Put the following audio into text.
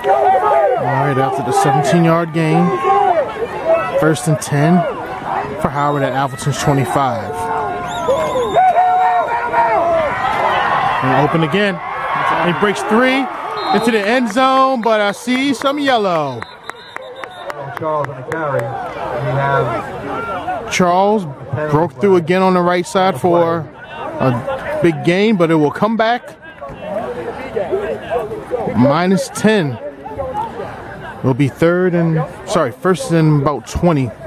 All right, after the 17-yard gain, 1st and 10 for Howard at Atholton's 25. And open again. He breaks 3 into the end zone, but I see some yellow. Charles on the carry. We have Charles broke through again on the right side for a big gain, but it will come back. -10. It'll be 1st and about 20.